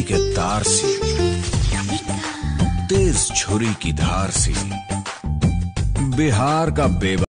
बिजली के तार सी, तेज छुरी की धार सी, बिहार का बेबस